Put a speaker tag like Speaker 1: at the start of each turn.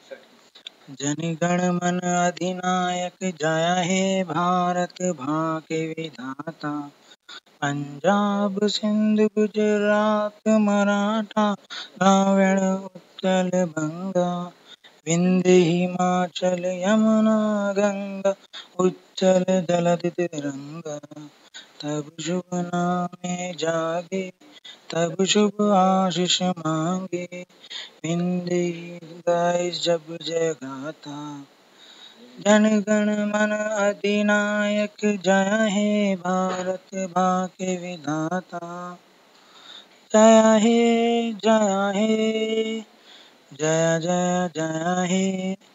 Speaker 1: जन गण मन अधिनायक जय हे भारत भाग्य विधाता। पंजाब सिंध गुजरात मराठा द्राविड़ उत्कल बंगा। विंध्य हिमाचल यमुना गंगा उच्चल जलधि तिरंगा। तब शुभ नामे जागे तब शुभ आशीष मांगे। विंध्य गाय जब जय गाथा। जन गण मन अधिनायक जय हे भारत भाग्य विधाता। जय हे जय हे जय जय जय हे